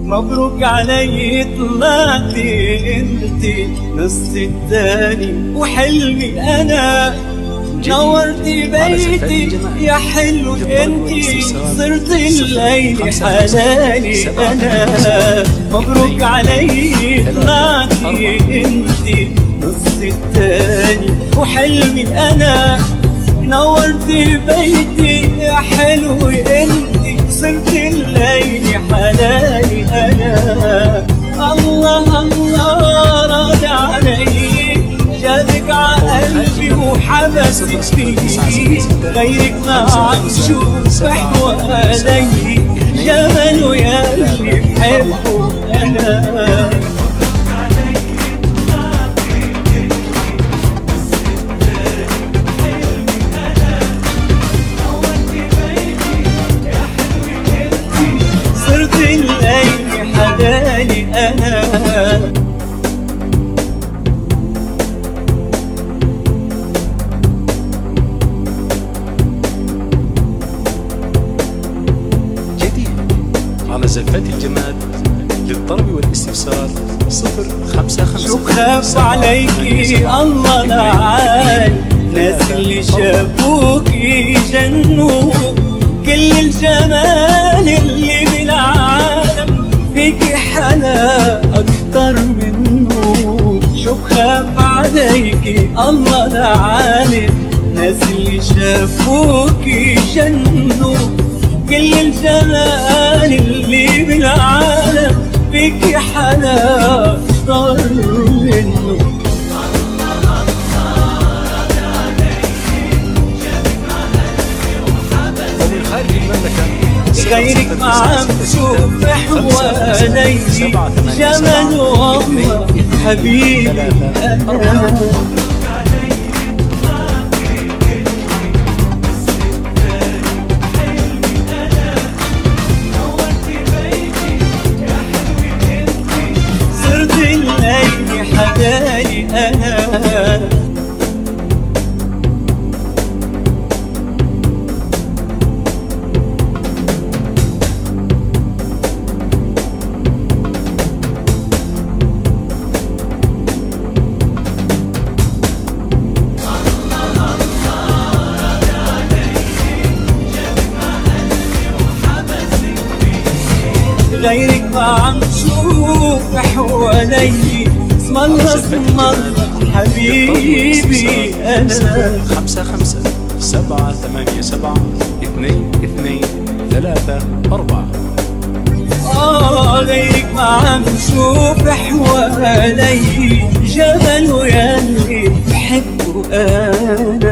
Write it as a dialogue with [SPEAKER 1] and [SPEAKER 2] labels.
[SPEAKER 1] مبروك علي طلعتي انتي نص التاني وحلمي انا. نورتي بيتي يا حلو انتي صرت الليل حلالي انا. مبروك علي طلعتي انتي نص التاني وحلمي انا. نورتي بيتي يا حلو انتي صرت الليل حلالي انا. الله الله راضي علي جابك عقلبي وحبسك فيه. غيرك ما عم شوف حوالي جماله ياللي بحبه انا. صرت الليل حلالي انا.
[SPEAKER 2] على زلفة الجماد للطلب والاستفسار 055.
[SPEAKER 1] شو خاف عليكي الله لعال ناس اللي شافوكي جنوا. كل الجمال اللي بالعالم فيكي حلا أكتر منه. شو خاف عليكي الله لعال ناس اللي شافوكي جنوا. كل الجمال اللي بالعالم فيكي حلا أكتر منه. غيرك ما عم شوف حوالي جمال والله حبيبي أنا. صرت الليل حلالي أنا. غيرك ما عم شوف حوالي اسم الله اسم الله حبيبي انا.
[SPEAKER 2] 55 787 22 3 4.
[SPEAKER 1] غيرك ما عم شوف حوالي جمال ياللي بحبه انا.